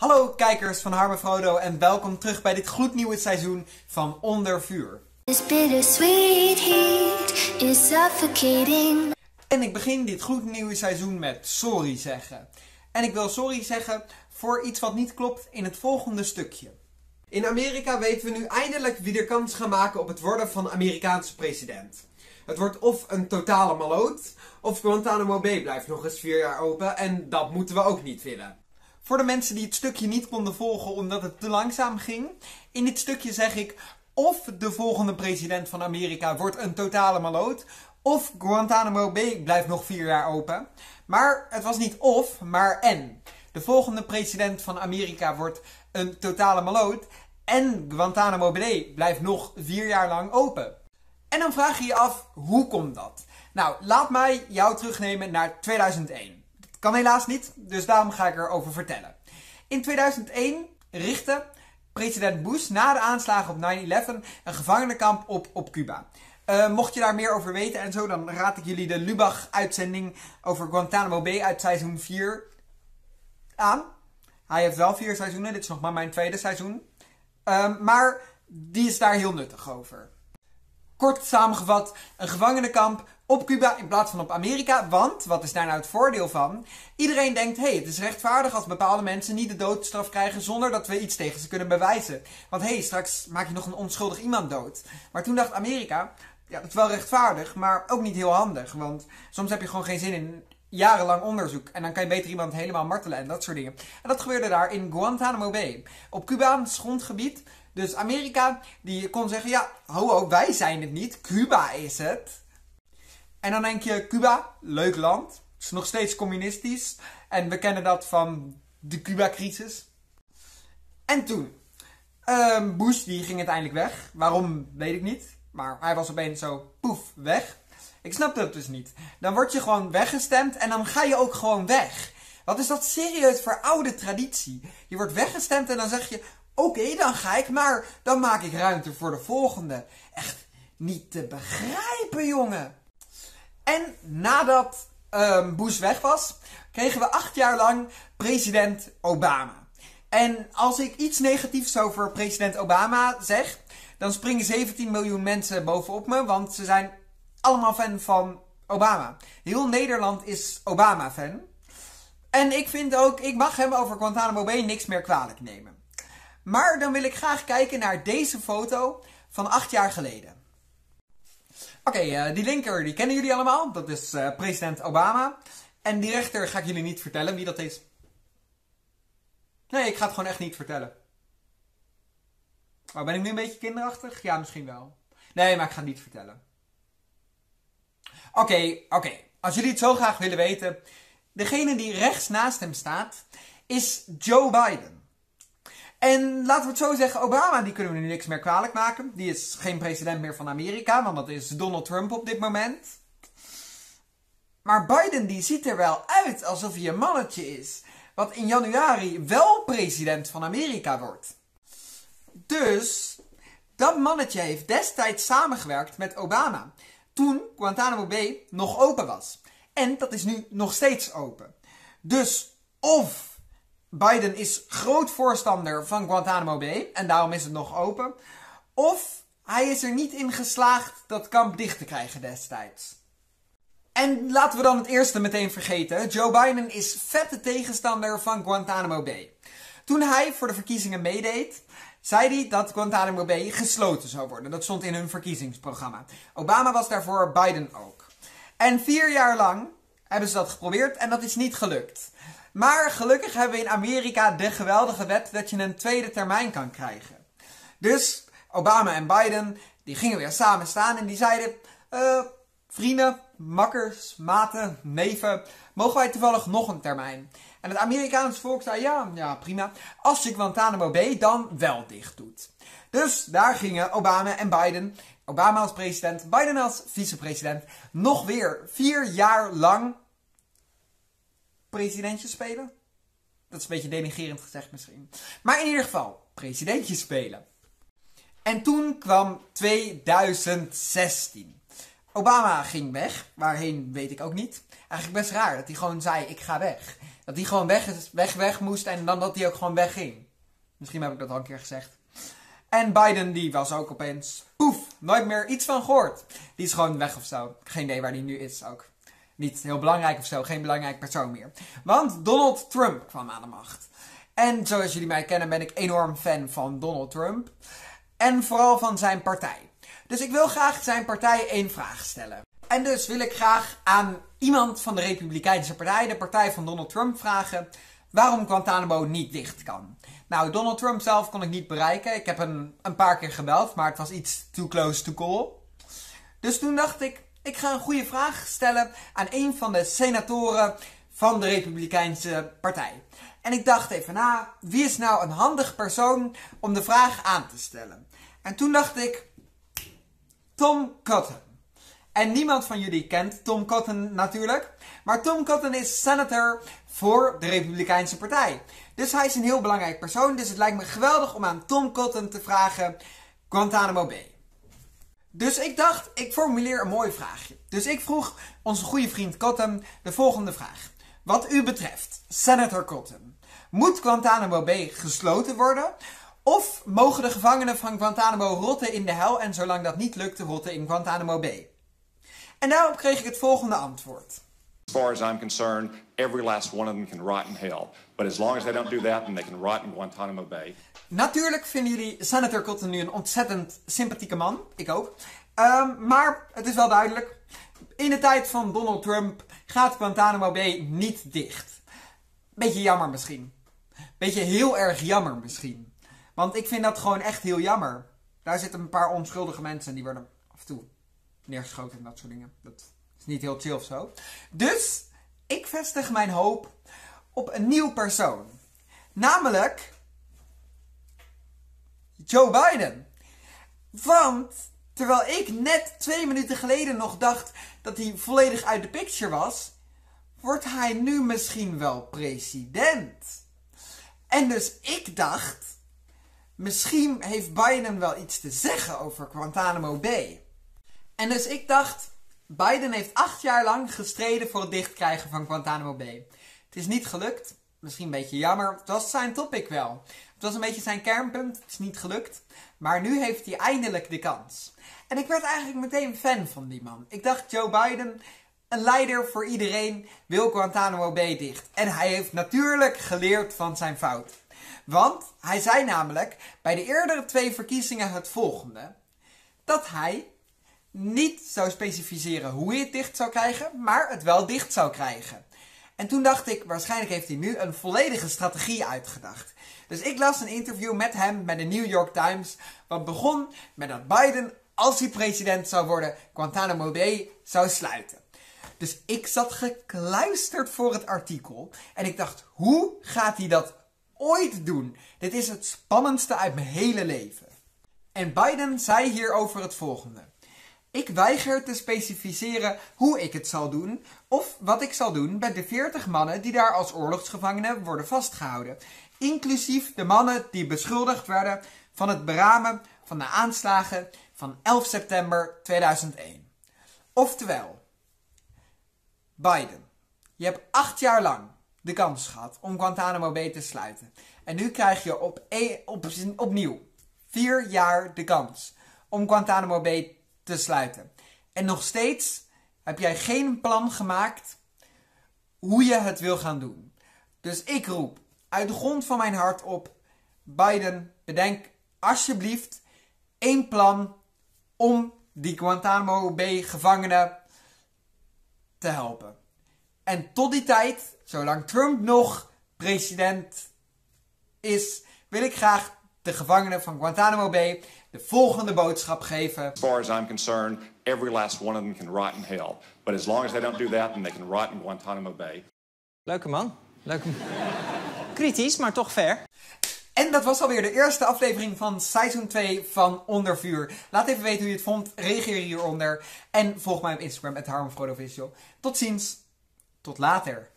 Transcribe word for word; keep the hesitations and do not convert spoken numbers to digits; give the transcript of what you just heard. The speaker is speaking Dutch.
Hallo kijkers van Harme Frodo en welkom terug bij dit gloednieuwe seizoen van Onder Vuur. En ik begin dit gloednieuwe seizoen met sorry zeggen. En ik wil sorry zeggen voor iets wat niet klopt in het volgende stukje. In Amerika weten we nu eindelijk wie er kans gaan maken op het worden van Amerikaanse president. Het wordt of een totale maloot, of Guantanamo Bay blijft nog eens vier jaar open en dat moeten we ook niet willen. Voor de mensen die het stukje niet konden volgen omdat het te langzaam ging, in dit stukje zeg ik of de volgende president van Amerika wordt een totale maloot, of Guantanamo Bay blijft nog vier jaar open. Maar het was niet of, maar en. De volgende president van Amerika wordt een totale maloot en Guantanamo Bay blijft nog vier jaar lang open. En dan vraag je je af, hoe komt dat? Nou, laat mij jou terugnemen naar tweeduizend één. Dat kan helaas niet, dus daarom ga ik erover vertellen. In tweeduizend één richtte president Bush na de aanslagen op nine eleven een gevangenenkamp op op Cuba. Uh, mocht je daar meer over weten en zo, dan raad ik jullie de Lubach-uitzending over Guantanamo Bay uit seizoen vier aan. Hij heeft wel vier seizoenen, dit is nog maar mijn tweede seizoen. Uh, maar die is daar heel nuttig over. Kort samengevat, een gevangenenkamp op Cuba in plaats van op Amerika. Want, wat is daar nou het voordeel van? Iedereen denkt, hé, hey, het is rechtvaardig als bepaalde mensen niet de doodstraf krijgen zonder dat we iets tegen ze kunnen bewijzen. Want hé, hey, straks maak je nog een onschuldig iemand dood. Maar toen dacht Amerika, ja, dat is wel rechtvaardig, maar ook niet heel handig. Want soms heb je gewoon geen zin in jarenlang onderzoek. En dan kan je beter iemand helemaal martelen en dat soort dingen. En dat gebeurde daar in Guantanamo Bay. Op Cubaans grondgebied. Dus Amerika, die kon zeggen, ja, ho ho, wij zijn het niet. Cuba is het. En dan denk je, Cuba, leuk land. Het is nog steeds communistisch. En we kennen dat van de Cuba-crisis. En toen, um, Bush, die ging uiteindelijk weg. Waarom, weet ik niet. Maar hij was opeens zo, poef, weg. Ik snapte het dus niet. Dan word je gewoon weggestemd en dan ga je ook gewoon weg. Wat is dat serieus voor oude traditie? Je wordt weggestemd en dan zeg je, oké, okay, dan ga ik, maar dan maak ik ruimte voor de volgende. Echt niet te begrijpen, jongen. En nadat um, Bush weg was, kregen we acht jaar lang president Obama. En als ik iets negatiefs over president Obama zeg, dan springen zeventien miljoen mensen bovenop me, want ze zijn allemaal fan van Obama. Heel Nederland is Obama-fan. En ik vind ook, ik mag hem over Guantanamo Bay niks meer kwalijk nemen. Maar dan wil ik graag kijken naar deze foto van acht jaar geleden. Oké, okay, uh, die linker die kennen jullie allemaal. Dat is uh, president Obama. En die rechter ga ik jullie niet vertellen wie dat is. Nee, ik ga het gewoon echt niet vertellen. Oh, ben ik nu een beetje kinderachtig? Ja, misschien wel. Nee, maar ik ga het niet vertellen. Oké, okay, oké. Okay. Als jullie het zo graag willen weten. Degene die rechts naast hem staat is Joe Biden. En laten we het zo zeggen, Obama die kunnen we nu niks meer kwalijk maken. Die is geen president meer van Amerika, want dat is Donald Trump op dit moment. Maar Biden die ziet er wel uit alsof hij een mannetje is. Wat in januari wel president van Amerika wordt. Dus dat mannetje heeft destijds samengewerkt met Obama. Toen Guantanamo Bay nog open was. En dat is nu nog steeds open. Dus of Biden is groot voorstander van Guantanamo Bay en daarom is het nog open. Of hij is er niet in geslaagd dat kamp dicht te krijgen destijds. En laten we dan het eerste meteen vergeten. Joe Biden is vette tegenstander van Guantanamo Bay. Toen hij voor de verkiezingen meedeed, zei hij dat Guantanamo Bay gesloten zou worden. Dat stond in hun verkiezingsprogramma. Obama was daarvoor, Biden ook. En vier jaar lang hebben ze dat geprobeerd en dat is niet gelukt. Maar gelukkig hebben we in Amerika de geweldige wet dat je een tweede termijn kan krijgen. Dus Obama en Biden, die gingen weer samen staan en die zeiden, uh, vrienden, makkers, maten, neven, mogen wij toevallig nog een termijn? En het Amerikaanse volk zei, ja, ja prima, als je Guantanamo Bay dan wel dicht doet. Dus daar gingen Obama en Biden, Obama als president, Biden als vicepresident, nog weer vier jaar lang presidentje spelen. Dat is een beetje denigrerend gezegd misschien. Maar in ieder geval, presidentje spelen. En toen kwam tweeduizend zestien. Obama ging weg. Waarheen weet ik ook niet. Eigenlijk best raar dat hij gewoon zei, ik ga weg. Dat hij gewoon weg, weg, weg moest en dan dat hij ook gewoon wegging. Misschien heb ik dat al een keer gezegd. En Biden, die was ook opeens, poef, nooit meer iets van gehoord. Die is gewoon weg of zo. Geen idee waar die nu is ook. Niet heel belangrijk of zo, geen belangrijk persoon meer. Want Donald Trump kwam aan de macht. En zoals jullie mij kennen ben ik enorm fan van Donald Trump. En vooral van zijn partij. Dus ik wil graag zijn partij één vraag stellen. En dus wil ik graag aan iemand van de Republikeinse partij, de partij van Donald Trump, vragen waarom Guantanamo niet dicht kan. Nou, Donald Trump zelf kon ik niet bereiken. Ik heb hem een paar keer gebeld, maar het was iets too close to call. Dus toen dacht ik, ik ga een goede vraag stellen aan een van de senatoren van de Republikeinse partij. En ik dacht even na, wie is nou een handig persoon om de vraag aan te stellen? En toen dacht ik, Tom Cotton. En niemand van jullie kent Tom Cotton natuurlijk. Maar Tom Cotton is senator voor de Republikeinse partij. Dus hij is een heel belangrijk persoon. Dus het lijkt me geweldig om aan Tom Cotton te vragen Guantanamo Bay. Dus ik dacht, ik formuleer een mooi vraagje. Dus ik vroeg onze goede vriend Cotton de volgende vraag. Wat u betreft, senator Cotton, moet Guantanamo Bay gesloten worden? Of mogen de gevangenen van Guantanamo rotten in de hel en zolang dat niet lukt, rotten in Guantanamo Bay? En daarop kreeg ik het volgende antwoord. As far as I'm concerned, every last one of them can rot in hell. But as long as they don't do that, then they can rot in Guantanamo Bay. Natuurlijk vinden jullie senator Cotton nu een ontzettend sympathieke man. Ik ook. Um, maar het is wel duidelijk. In de tijd van Donald Trump gaat Guantanamo Bay niet dicht. Beetje jammer misschien. Beetje heel erg jammer misschien. Want ik vind dat gewoon echt heel jammer. Daar zitten een paar onschuldige mensen die worden af en toe neergeschoten en dat soort dingen. Dat is niet heel chill of zo. Dus ik vestig mijn hoop op een nieuw persoon. Namelijk Joe Biden. Want terwijl ik net twee minuten geleden nog dacht dat hij volledig uit de picture was, wordt hij nu misschien wel president. En dus ik dacht, misschien heeft Biden wel iets te zeggen over Guantanamo Bay. En dus ik dacht, Biden heeft acht jaar lang gestreden voor het dichtkrijgen van Guantanamo Bay. Het is niet gelukt. Misschien een beetje jammer. Het was zijn topic wel. Het was een beetje zijn kernpunt. Het is niet gelukt. Maar nu heeft hij eindelijk de kans. En ik werd eigenlijk meteen fan van die man. Ik dacht, Joe Biden, een leider voor iedereen, wil Guantanamo Bay dicht. En hij heeft natuurlijk geleerd van zijn fout. Want hij zei namelijk bij de eerdere twee verkiezingen het volgende. Dat hij niet zou specificeren hoe hij het dicht zou krijgen, maar het wel dicht zou krijgen. En toen dacht ik, waarschijnlijk heeft hij nu een volledige strategie uitgedacht. Dus ik las een interview met hem bij de New York Times, wat begon met dat Biden, als hij president zou worden, Guantanamo Bay zou sluiten. Dus ik zat gekluisterd voor het artikel en ik dacht, hoe gaat hij dat ooit doen? Dit is het spannendste uit mijn hele leven. En Biden zei hierover het volgende. Ik weiger te specificeren hoe ik het zal doen of wat ik zal doen bij de veertig mannen die daar als oorlogsgevangenen worden vastgehouden. Inclusief de mannen die beschuldigd werden van het beramen van de aanslagen van elf september tweeduizend één. Oftewel, Biden, je hebt acht jaar lang de kans gehad om Guantanamo Bay te sluiten. En nu krijg je op, op, opnieuw vier jaar de kans om Guantanamo Bay te sluiten. En nog steeds heb jij geen plan gemaakt hoe je het wil gaan doen. Dus ik roep uit de grond van mijn hart op, Biden, bedenk alsjeblieft één plan om die Guantanamo Bay gevangenen te helpen. En tot die tijd, zolang Trump nog president is, wil ik graag de gevangenen van Guantanamo Bay de volgende boodschap geven. As far as I'm concerned, every last one of them can rot in hell. But as long as they don't do that, then they can rot in Guantanamo Bay. Leuke man. Leuke man. Kritisch, maar toch fair. En dat was alweer de eerste aflevering van seizoen twee van Onder Vuur. Laat even weten hoe je het vond. Reageer hieronder. En volg mij op Instagram, at harmfrodoofficial. Tot ziens. Tot later.